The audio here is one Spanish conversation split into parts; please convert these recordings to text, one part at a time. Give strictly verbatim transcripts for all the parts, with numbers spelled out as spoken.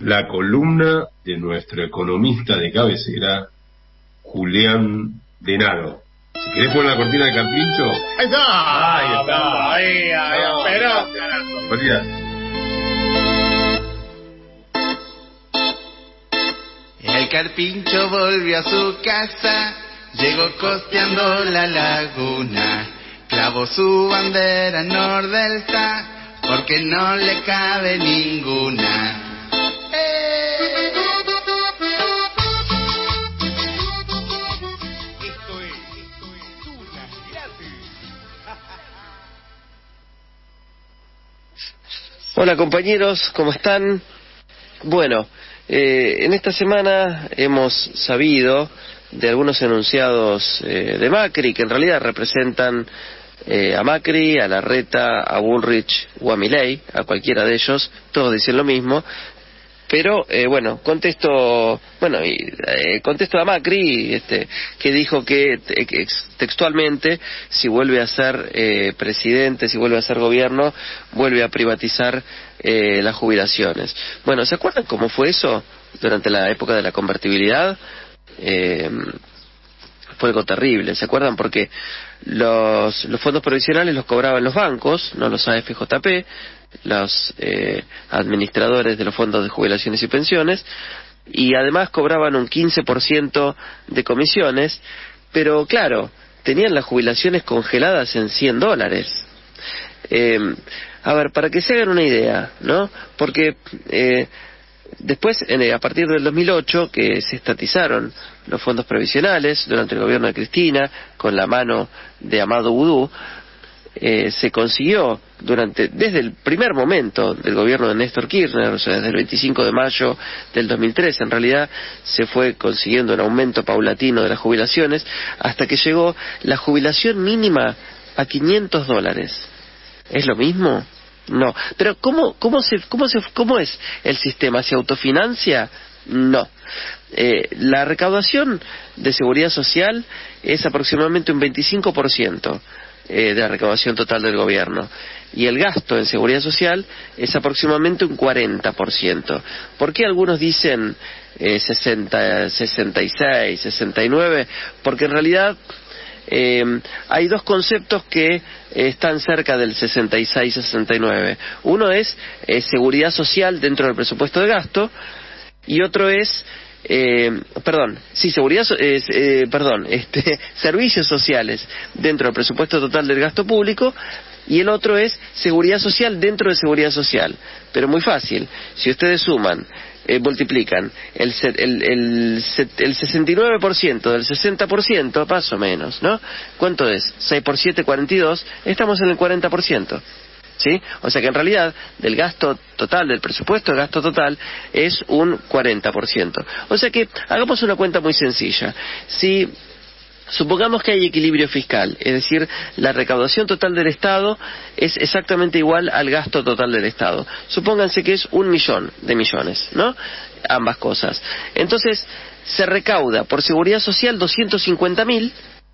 la columna de nuestro economista de cabecera, Julián Denaro. Si querés poner la cortina de Carpincho. ¡Ahí está! Ahí está. Ahí, ahí, No, pero... María. El Carpincho volvió a su casa, llegó costeando la laguna, clavó su bandera nordelta, porque no le cabe ninguna. ¡Eh! Esto es, esto es una gratis. Hola compañeros, ¿cómo están? Bueno, eh, en esta semana hemos sabido de algunos enunciados eh, de Macri, que en realidad representan eh, a Macri, a Larreta, a Bullrich o a Milei, a cualquiera de ellos, todos dicen lo mismo, pero eh, bueno, contesto, bueno, y, eh, contesto a Macri, este, que dijo que te, textualmente, si vuelve a ser eh, presidente, si vuelve a ser gobierno, vuelve a privatizar eh, las jubilaciones. Bueno, ¿se acuerdan cómo fue eso durante la época de la convertibilidad? Eh, fue algo terrible, ¿se acuerdan? Porque los, los fondos provisionales los cobraban los bancos, no los A F J P, los eh, administradores de los fondos de jubilaciones y pensiones, y además cobraban un quince por ciento de comisiones, pero claro, tenían las jubilaciones congeladas en cien dólares. Eh, a ver, para que se hagan una idea, ¿no? Porque eh, después, en, a partir del dos mil ocho, que se estatizaron los fondos previsionales durante el gobierno de Cristina, con la mano de Amado Boudou, eh, se consiguió durante desde el primer momento del gobierno de Néstor Kirchner, o sea, desde el veinticinco de mayo del dos mil tres, en realidad se fue consiguiendo un aumento paulatino de las jubilaciones, hasta que llegó la jubilación mínima a quinientos dólares. ¿Es lo mismo? No. Pero ¿cómo, cómo, se, cómo, se, cómo es el sistema? ¿Se autofinancia? No. Eh, la recaudación de seguridad social es aproximadamente un veinticinco por ciento eh, de la recaudación total del gobierno. Y el gasto en seguridad social es aproximadamente un cuarenta por ciento. ¿Por qué algunos dicen eh, sesenta, sesenta y seis, sesenta y nueve? Porque en realidad Eh, hay dos conceptos que eh, están cerca del sesenta y seis sesenta y nueve. Uno es eh, seguridad social dentro del presupuesto de gasto, y otro es eh, perdón, sí, seguridad eh, eh, perdón, este, servicios sociales dentro del presupuesto total del gasto público, y el otro es seguridad social dentro de seguridad social. Pero muy fácil, si ustedes suman, Eh, multiplican el, el, el, el sesenta y nueve por ciento del sesenta por ciento, más o menos, ¿no? ¿Cuánto es? seis por siete, cuarenta y dos, estamos en el cuarenta por ciento, ¿sí? O sea que en realidad del gasto total, del presupuesto de gasto total, es un cuarenta por ciento. O sea que hagamos una cuenta muy sencilla. Si supongamos que hay equilibrio fiscal, es decir, la recaudación total del Estado es exactamente igual al gasto total del Estado. Supónganse que es un millón de millones, ¿no? Ambas cosas. Entonces, se recauda por seguridad social doscientos cincuenta mil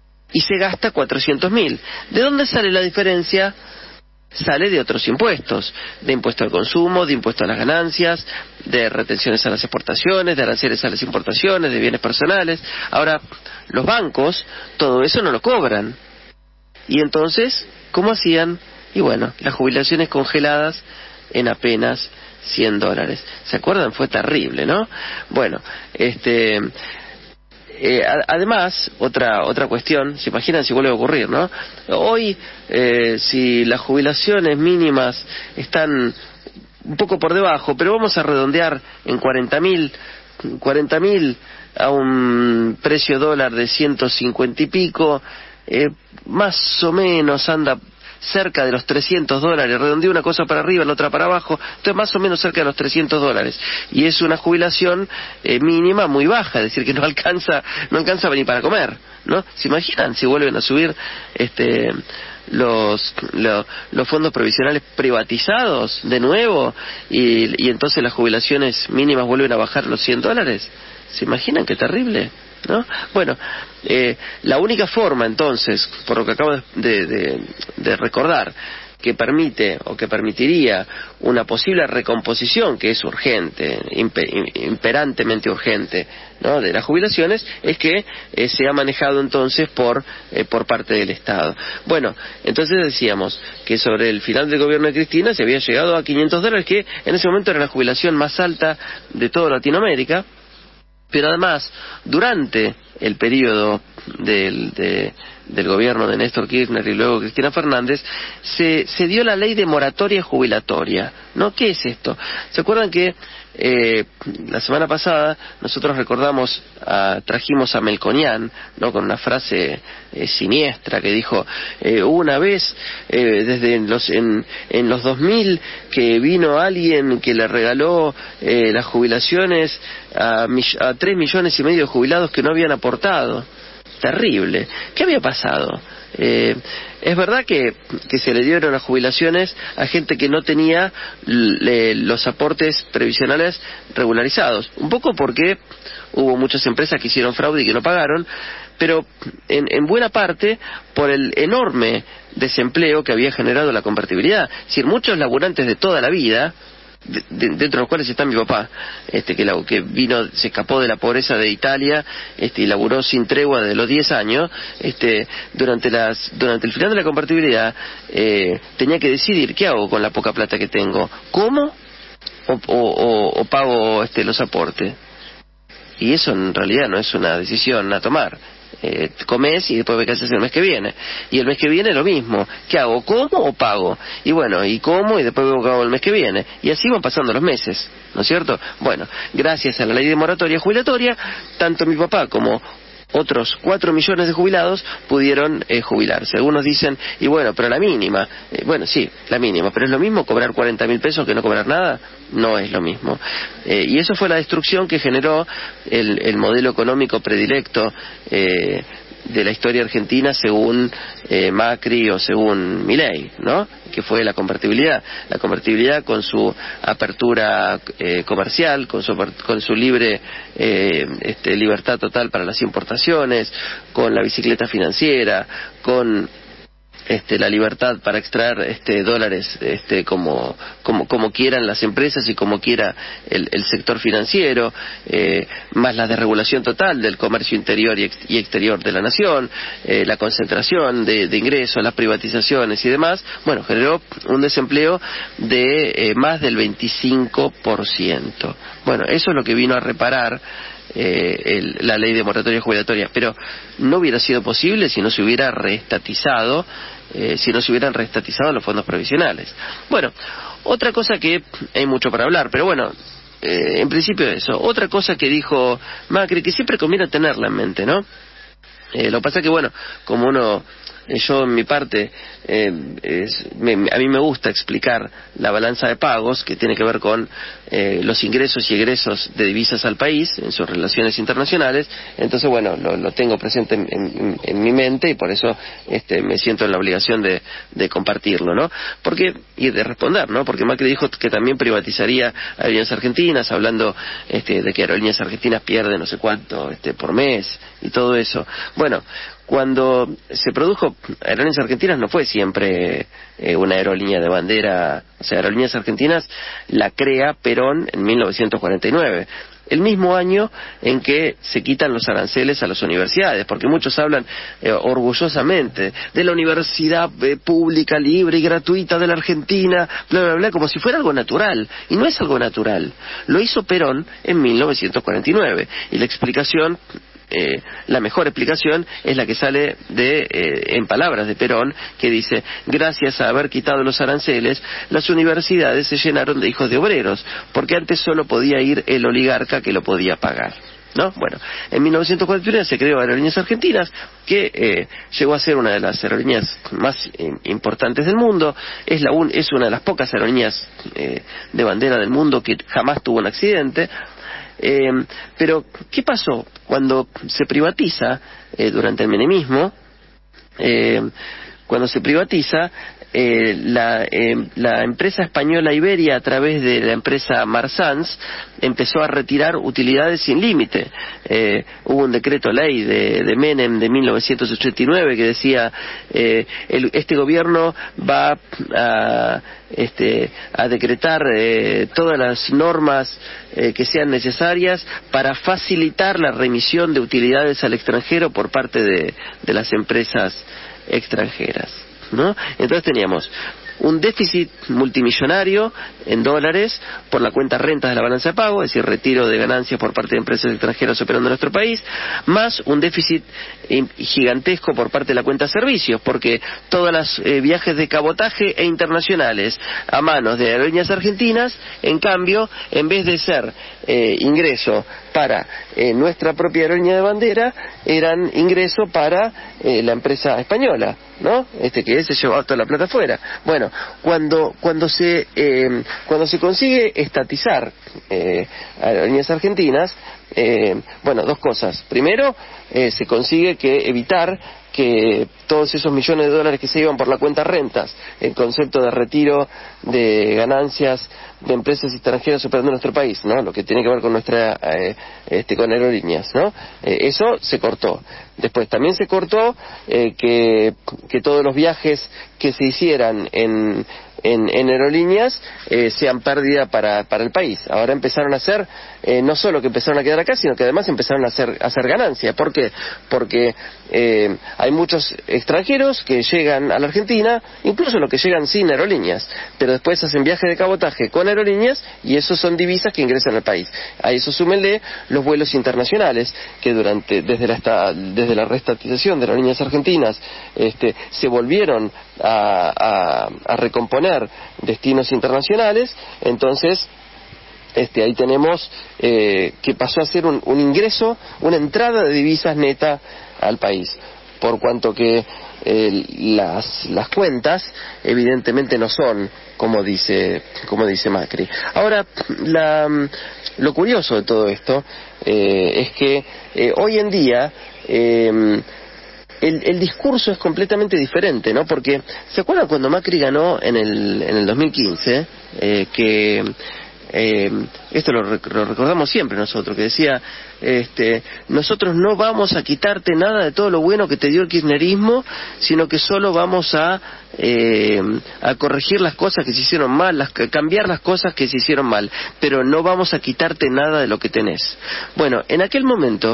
y se gasta cuatrocientos mil. ¿De dónde sale la diferencia? Sale de otros impuestos, de impuesto al consumo, de impuesto a las ganancias, de retenciones a las exportaciones, de aranceles a las importaciones, de bienes personales. Ahora, los bancos, todo eso no lo cobran. Y entonces, ¿cómo hacían? Y bueno, las jubilaciones congeladas en apenas cien dólares. ¿Se acuerdan? Fue terrible, ¿no? Bueno, este... Eh, además, otra otra cuestión, se imaginan si vuelve a ocurrir, ¿no? Hoy, eh, si las jubilaciones mínimas están un poco por debajo, pero vamos a redondear en cuarenta mil, cuarenta mil a un precio dólar de ciento cincuenta y pico, eh, más o menos anda cerca de los trescientos dólares, redondeo una cosa para arriba, la otra para abajo, entonces más o menos cerca de los trescientos dólares, y es una jubilación eh, mínima muy baja, es decir, que no alcanza no alcanza ni para comer, ¿no? ¿Se imaginan si vuelven a subir este los lo, los fondos provisionales privatizados de nuevo y, y entonces las jubilaciones mínimas vuelven a bajar los cien dólares? ¿Se imaginan qué terrible? ¿No? Bueno, eh, la única forma entonces, por lo que acabo de, de, de recordar, que permite o que permitiría una posible recomposición, que es urgente, imper, imperantemente urgente, ¿no?, de las jubilaciones, es que eh, se ha manejado entonces por eh, por parte del Estado. Bueno, entonces decíamos que sobre el final del gobierno de Cristina se había llegado a quinientos dólares, que en ese momento era la jubilación más alta de toda Latinoamérica, pero además, durante el periodo del, de, del gobierno de Néstor Kirchner y luego Cristina Fernández, se, se dio la ley de moratoria jubilatoria, ¿no? ¿Qué es esto? ¿Se acuerdan que eh, la semana pasada nosotros recordamos, a, trajimos a Melconian, ¿no?, con una frase eh, siniestra que dijo, eh, una vez, eh, desde los, en, en los dos mil, que vino alguien que le regaló eh, las jubilaciones a, a tres millones y medio de jubilados que no habían aportado. Terrible. ¿Qué había pasado? Eh, es verdad que, que se le dieron las jubilaciones a gente que no tenía le, los aportes previsionales regularizados, un poco porque hubo muchas empresas que hicieron fraude y que no pagaron, pero en, en buena parte por el enorme desempleo que había generado la convertibilidad. Es decir, muchos laburantes de toda la vida, De, de, dentro de los cuales está mi papá, este que, la, que vino, se escapó de la pobreza de Italia, este, y laburó sin tregua desde los diez años, este, durante las, durante el final de la convertibilidad, eh, tenía que decidir qué hago con la poca plata que tengo, ¿cómo o, o, o, o pago este, los aportes? Y eso en realidad no es una decisión a tomar. Eh, comes y después ves qué haces el mes que viene, y el mes que viene lo mismo, ¿qué hago? ¿Como o pago? Y bueno, y como y después veo qué hago el mes que viene, y así van pasando los meses, ¿no es cierto? Bueno, gracias a la ley de moratoria jubilatoria, tanto mi papá como otros cuatro millones de jubilados pudieron eh, jubilarse. Algunos dicen, y bueno, pero la mínima, eh, bueno, sí, la mínima, pero es lo mismo cobrar cuarenta mil pesos que no cobrar nada. No es lo mismo. Eh, y eso fue la destrucción que generó el, el modelo económico predilecto eh, de la historia argentina según eh, Macri o según Milei, ¿no?, que fue la convertibilidad. La convertibilidad con su apertura eh, comercial, con su, con su libre eh, este, libertad total para las importaciones, con la bicicleta financiera, con Este, la libertad para extraer este, dólares este, como, como, como quieran las empresas y como quiera el, el sector financiero, eh, más la desregulación total del comercio interior y, ex, y exterior de la nación, eh, la concentración de, de ingresos, las privatizaciones y demás, bueno, generó un desempleo de eh, más del veinticinco por ciento. Bueno, eso es lo que vino a reparar Eh, el, la ley de moratoria jubilatoria, pero no hubiera sido posible si no se hubiera reestatizado, eh, si no se hubieran reestatizado los fondos previsionales. Bueno, otra cosa que hay mucho para hablar, pero bueno, eh, en principio eso. Otra cosa que dijo Macri, que siempre conviene tenerla en mente, ¿no? Eh, lo que pasa es que, bueno, como uno, eh, yo en mi parte, eh, es, me, a mí me gusta explicar la balanza de pagos, que tiene que ver con eh, los ingresos y egresos de divisas al país en sus relaciones internacionales. Entonces, bueno, lo, lo tengo presente en, en, en mi mente y por eso este, me siento en la obligación de, de compartirlo, ¿no? Porque, y de responder, ¿no? Porque Macri dijo que también privatizaría Aerolíneas Argentinas, hablando este, de que Aerolíneas Argentinas pierde no sé cuánto este, por mes y todo eso. Bueno, cuando se produjo Aerolíneas Argentinas no fue siempre eh, una aerolínea de bandera, o sea, Aerolíneas Argentinas la crea Perón en mil novecientos cuarenta y nueve, el mismo año en que se quitan los aranceles a las universidades, porque muchos hablan eh, orgullosamente de la universidad eh, pública, libre y gratuita de la Argentina, bla, bla, bla, como si fuera algo natural, y no es algo natural. Lo hizo Perón en mil novecientos cuarenta y nueve, y la explicación Eh, la mejor explicación es la que sale de eh, en palabras de Perón, que dice: gracias a haber quitado los aranceles, las universidades se llenaron de hijos de obreros, porque antes solo podía ir el oligarca que lo podía pagar, ¿no? Bueno, en mil novecientos cuarenta y uno se creó Aerolíneas Argentinas, que eh, llegó a ser una de las aerolíneas más eh, importantes del mundo. Es, la un, es una de las pocas aerolíneas eh, de bandera del mundo que jamás tuvo un accidente. Eh, pero, ¿qué pasó? Cuando se privatiza, eh, durante el menemismo, eh, cuando se privatiza, eh, la, eh, la empresa española Iberia, a través de la empresa Marsans, empezó a retirar utilidades sin límite. Eh, hubo un decreto ley de, de Menem de mil novecientos ochenta y nueve que decía eh, el, este gobierno va a, este, a decretar eh, todas las normas eh, que sean necesarias para facilitar la remisión de utilidades al extranjero por parte de, de las empresas extranjeras, ¿no? Entonces teníamos un déficit multimillonario en dólares por la cuenta rentas de la balanza de pago, es decir, retiro de ganancias por parte de empresas extranjeras operando en nuestro país, más un déficit gigantesco por parte de la cuenta servicios, porque todos los eh, viajes de cabotaje e internacionales a manos de aerolíneas argentinas, en cambio, en vez de ser eh, ingreso para eh, nuestra propia aerolínea de bandera, eran ingreso para eh, la empresa española, ¿no? Este que se llevaba toda la plata afuera. Bueno, cuando cuando se eh, cuando se consigue estatizar eh, aerolíneas argentinas, eh, bueno, dos cosas. Primero, eh, se consigue que evitar que todos esos millones de dólares que se iban por la cuenta rentas, el concepto de retiro de ganancias de empresas extranjeras operando en nuestro país, ¿no? Lo que tiene que ver con nuestra eh, este, con aerolíneas, ¿no? Eh, eso se cortó. Después también se cortó eh, que, que todos los viajes que se hicieran en En, en aerolíneas eh, sean pérdida para, para el país. Ahora empezaron a hacer, eh, no solo que empezaron a quedar acá, sino que además empezaron a hacer, a hacer ganancia. ¿Por qué? Porque eh, hay muchos extranjeros que llegan a la Argentina, incluso los que llegan sin aerolíneas, pero después hacen viajes de cabotaje con aerolíneas y esos son divisas que ingresan al país. A eso súmenle los vuelos internacionales, que durante desde la, esta, desde la reestatización de las aerolíneas argentinas este, se volvieron a, a, a recomponer destinos internacionales. Entonces este, ahí tenemos eh, que pasó a ser un, un ingreso, una entrada de divisas neta al país, por cuanto que eh, las, las cuentas evidentemente no son como dice como dice Macri. Ahora, la, lo curioso de todo esto eh, es que eh, hoy en día eh, El, el discurso es completamente diferente, ¿no? Porque, ¿se acuerdan cuando Macri ganó en el, en el dos mil quince? Eh, que, eh, esto lo, lo recordamos siempre nosotros, que decía, este, nosotros no vamos a quitarte nada de todo lo bueno que te dio el kirchnerismo, sino que solo vamos a, eh, a corregir las cosas que se hicieron mal, las, cambiar las cosas que se hicieron mal, pero no vamos a quitarte nada de lo que tenés. Bueno, en aquel momento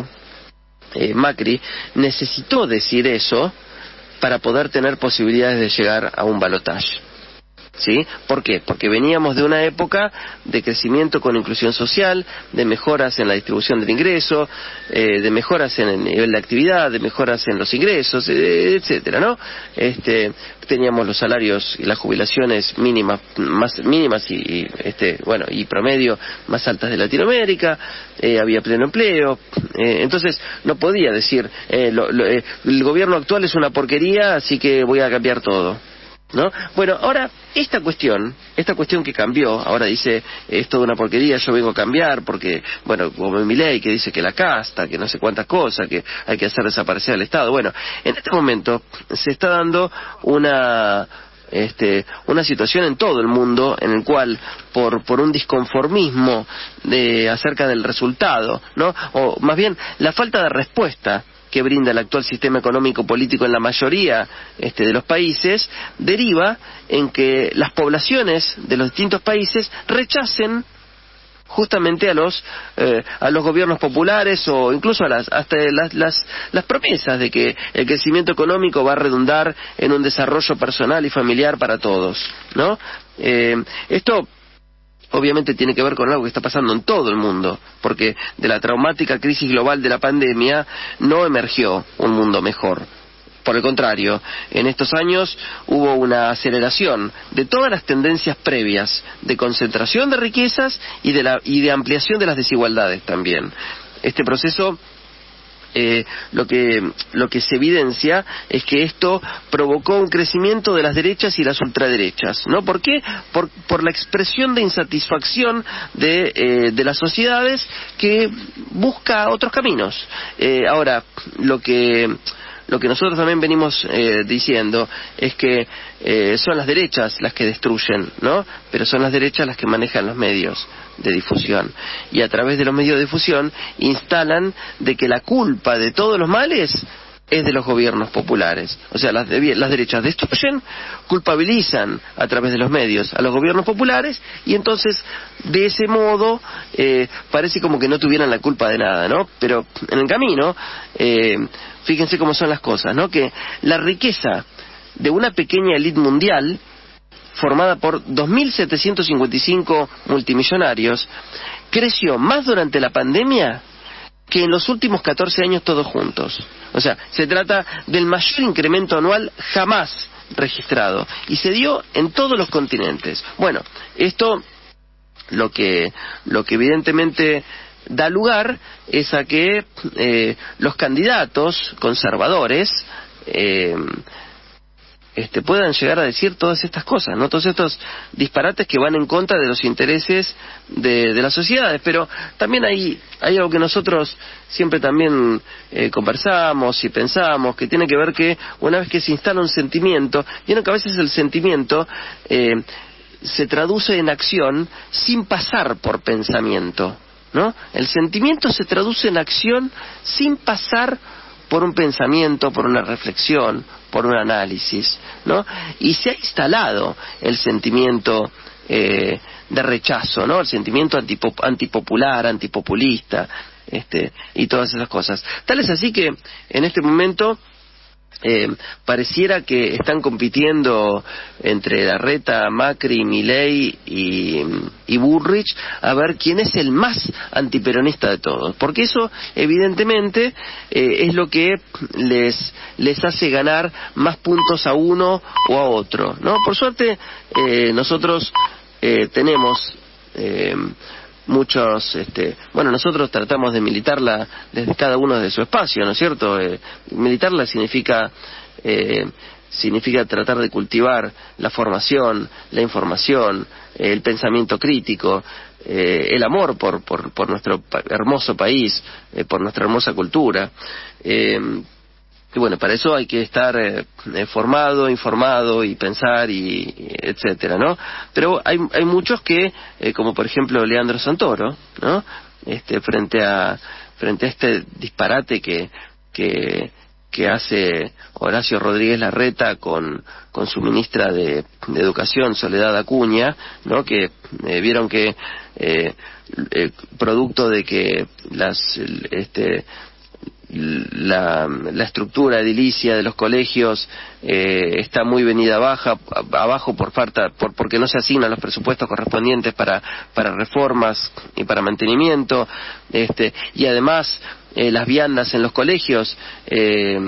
Eh, Macri necesitó decir eso para poder tener posibilidades de llegar a un balotaje. ¿Sí? ¿Por qué? Porque veníamos de una época de crecimiento con inclusión social, de mejoras en la distribución del ingreso, eh, de mejoras en el nivel de actividad, de mejoras en los ingresos, eh, etcétera, ¿no? Este, teníamos los salarios y las jubilaciones mínimas, más mínimas y, y este, bueno, y promedio más altas de Latinoamérica, eh, había pleno empleo, eh, entonces no podía decir eh, lo, lo, eh, el gobierno actual es una porquería, así que voy a cambiar todo, ¿no? Bueno, ahora esta cuestión, esta cuestión que cambió, ahora dice es toda una porquería, yo vengo a cambiar porque, bueno, como en Milei que dice que la casta, que no sé cuántas cosas, que hay que hacer desaparecer al Estado. Bueno, en este momento se está dando una este, una situación en todo el mundo en el cual por por un disconformismo de acerca del resultado, ¿no? O más bien la falta de respuesta que brinda el actual sistema económico político en la mayoría este, de los países, deriva en que las poblaciones de los distintos países rechacen justamente a los eh, a los gobiernos populares o incluso a las hasta las, las las promesas de que el crecimiento económico va a redundar en un desarrollo personal y familiar para todos, ¿no? Eh, esto obviamente tiene que ver con algo que está pasando en todo el mundo, porque de la traumática crisis global de la pandemia no emergió un mundo mejor. Por el contrario, en estos años hubo una aceleración de todas las tendencias previas de concentración de riquezas y de, la, y de ampliación de las desigualdades también. Este proceso Eh, lo que lo que se evidencia es que esto provocó un crecimiento de las derechas y las ultraderechas, ¿no? ¿Por qué? Por, por la expresión de insatisfacción de, eh, de las sociedades que busca otros caminos. Eh, ahora, lo que lo que nosotros también venimos eh, diciendo es que eh, son las derechas las que destruyen, ¿no? Pero son las derechas las que manejan los medios de difusión. Y a través de los medios de difusión instalan de que la culpa de todos los males es de los gobiernos populares. O sea, las, de, las derechas destruyen, culpabilizan a través de los medios a los gobiernos populares, y entonces de ese modo eh, parece como que no tuvieran la culpa de nada, ¿no? Pero en el camino, eh, fíjense cómo son las cosas, ¿no? Que la riqueza de una pequeña élite mundial formada por dos mil setecientos cincuenta y cinco multimillonarios creció más durante la pandemia que en los últimos catorce años todos juntos. O sea, se trata del mayor incremento anual jamás registrado, y se dio en todos los continentes. Bueno, esto lo que, lo que evidentemente da lugar es a que eh, los candidatos conservadores eh, Este, puedan llegar a decir todas estas cosas, ¿no? Todos estos disparates que van en contra de los intereses de, de las sociedades. Pero también hay, hay algo que nosotros siempre también eh, conversamos y pensamos, que tiene que ver que una vez que se instala un sentimiento, vieron que a veces el sentimiento eh, se traduce en acción sin pasar por pensamiento, ¿no? El sentimiento se traduce en acción sin pasar por un pensamiento, por una reflexión, por un análisis, ¿no? Y se ha instalado el sentimiento eh, de rechazo, ¿no? El sentimiento antipop- antipopular, antipopulista, este, y todas esas cosas. Tal es así que en este momento Eh, pareciera que están compitiendo entre Larreta, Macri, Milei y, y Bullrich a ver quién es el más antiperonista de todos, porque eso evidentemente eh, es lo que les les hace ganar más puntos a uno o a otro, ¿no? Por suerte eh, nosotros eh, tenemos eh, muchos, este, bueno, nosotros tratamos de militarla desde cada uno de su espacio, ¿no es cierto? Eh, militarla significa eh, significa tratar de cultivar la formación, la información, eh, el pensamiento crítico, eh, el amor por, por, por nuestro pa- hermoso país, eh, por nuestra hermosa cultura. Eh, Y bueno, para eso hay que estar eh, formado, informado y pensar y, y etcétera, ¿no? Pero hay hay muchos que, eh, como por ejemplo Leandro Santoro, ¿no? Este, frente a frente a este disparate que que que hace Horacio Rodríguez Larreta con con su ministra de, de Educación, Soledad Acuña, ¿no? Que eh, vieron que eh, eh, producto de que las este La, la estructura edilicia de los colegios eh, está muy venida baja, abajo por falta, por, porque no se asignan los presupuestos correspondientes para, para reformas y para mantenimiento, este, y además eh, las viandas en los colegios eh,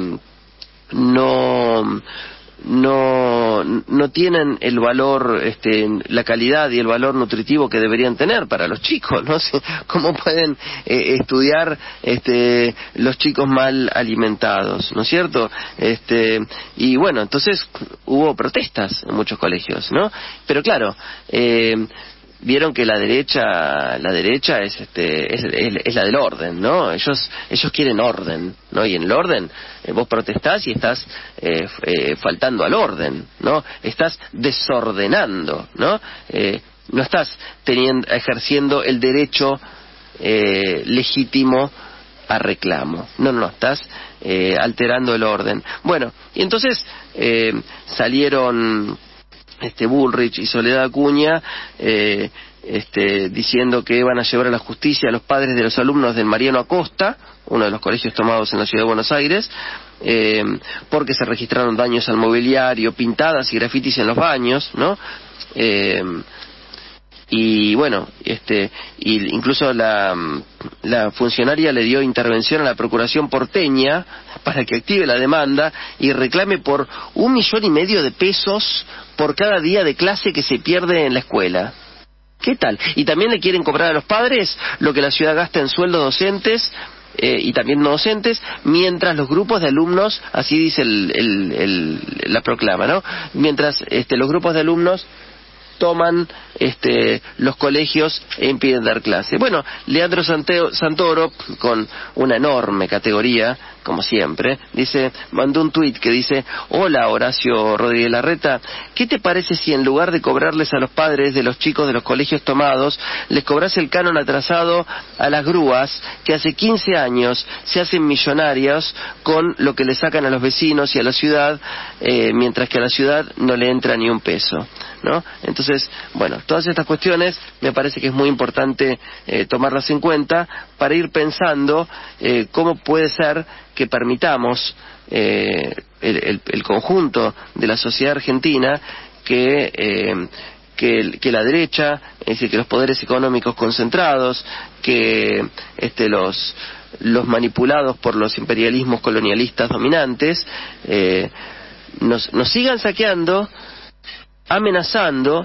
no no no tienen el valor, este, la calidad y el valor nutritivo que deberían tener para los chicos, ¿no? ¿Cómo pueden eh, estudiar este, los chicos mal alimentados, ¿no es cierto? Este, y bueno, entonces hubo protestas en muchos colegios, ¿no? Pero claro, eh, vieron que la derecha la derecha es este es, es, es la del orden, ¿no? Ellos ellos quieren orden, ¿no? Y en el orden eh, vos protestás y estás eh, eh, faltando al orden, ¿no? Estás desordenando, ¿no? Eh, no estás teniendo ejerciendo el derecho eh, legítimo a reclamo. No, no, estás eh, alterando el orden. Bueno, y entonces eh, salieron este Bullrich y Soledad Acuña eh, este, diciendo que van a llevar a la justicia a los padres de los alumnos del Mariano Acosta, uno de los colegios tomados en la ciudad de Buenos Aires, eh, porque se registraron daños al mobiliario, pintadas y grafitis en los baños, ¿no? Eh, y bueno, este, y incluso la, la funcionaria le dio intervención a la Procuración porteña para que active la demanda y reclame por un millón y medio de pesos por cada día de clase que se pierde en la escuela. ¿Qué tal? Y también le quieren cobrar a los padres lo que la ciudad gasta en sueldos docentes eh, y también no docentes, mientras los grupos de alumnos, así dice el, el, el, la proclama, ¿no? Mientras este, los grupos de alumnos toman este, los colegios e impiden dar clase. Bueno, Leandro Santeo, Santoro, con una enorme categoría, como siempre, dice, mandó un tuit que dice: hola Horacio Rodríguez Larreta, ¿qué te parece si en lugar de cobrarles a los padres de los chicos de los colegios tomados, les cobras el canon atrasado a las grúas que hace quince años se hacen millonarios con lo que le sacan a los vecinos y a la ciudad, eh, mientras que a la ciudad no le entra ni un peso, ¿no? Entonces, bueno, todas estas cuestiones me parece que es muy importante eh, tomarlas en cuenta para ir pensando eh, cómo puede ser que permitamos eh, el, el, el conjunto de la sociedad argentina que eh, que, que la derecha, es decir, que los poderes económicos concentrados, que este, los los manipulados por los imperialismos colonialistas dominantes eh, nos, nos sigan saqueando, amenazando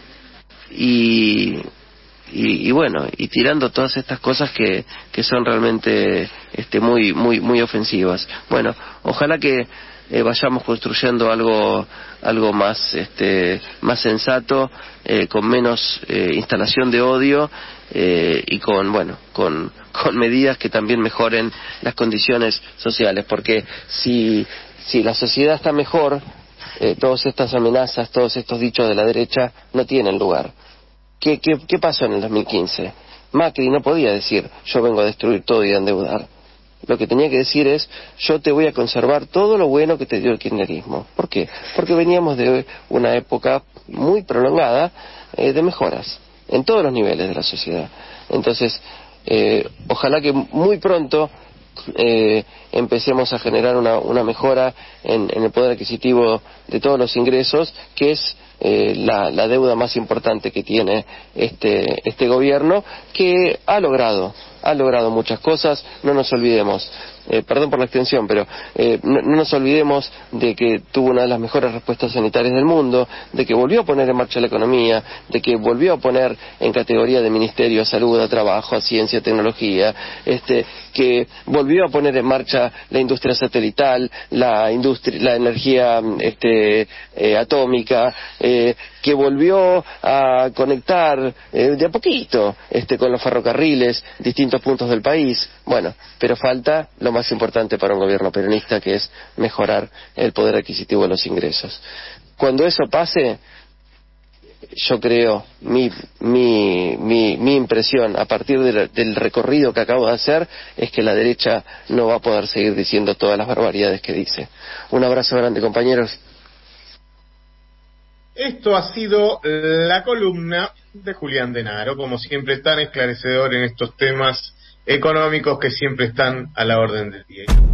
y, y, y bueno, y tirando todas estas cosas que, que son realmente este, muy, muy, muy ofensivas. Bueno, ojalá que eh, vayamos construyendo algo, algo más, este, más sensato, eh, con menos eh, instalación de odio eh, y con, bueno, con, con medidas que también mejoren las condiciones sociales, porque si, si la sociedad está mejor, Eh, todas estas amenazas, todos estos dichos de la derecha no tienen lugar. ¿Qué, qué, qué pasó en el dos mil quince? Macri no podía decir, yo vengo a destruir todo y a endeudar. Lo que tenía que decir es, yo te voy a conservar todo lo bueno que te dio el kirchnerismo. ¿Por qué? Porque veníamos de una época muy prolongada eh, de mejoras en todos los niveles de la sociedad. Entonces, eh, ojalá que muy pronto Eh, empecemos a generar una, una mejora en, en el poder adquisitivo de todos los ingresos, que es eh, la, la deuda más importante que tiene este, este gobierno, que ha logrado, ha logrado muchas cosas. No nos olvidemos, eh, perdón por la extensión, pero eh, no, no nos olvidemos de que tuvo una de las mejores respuestas sanitarias del mundo, de que volvió a poner en marcha la economía, de que volvió a poner en categoría de ministerio a salud, a trabajo, a ciencia, a tecnología, este, que volvió a poner en marcha la industria satelital, la industria, la energía este, eh, atómica, eh, que volvió a conectar eh, de a poquito este, con los ferrocarriles distintos puntos del país. Bueno, pero falta lo más importante para un gobierno peronista, que es mejorar el poder adquisitivo de los ingresos. Cuando eso pase, yo creo, mi, mi, mi, mi impresión a partir de, del recorrido que acabo de hacer, es que la derecha no va a poder seguir diciendo todas las barbaridades que dice. Un abrazo grande, compañeros. Esto ha sido la columna de Julián Denaro, como siempre tan esclarecedor en estos temas económicos que siempre están a la orden del día.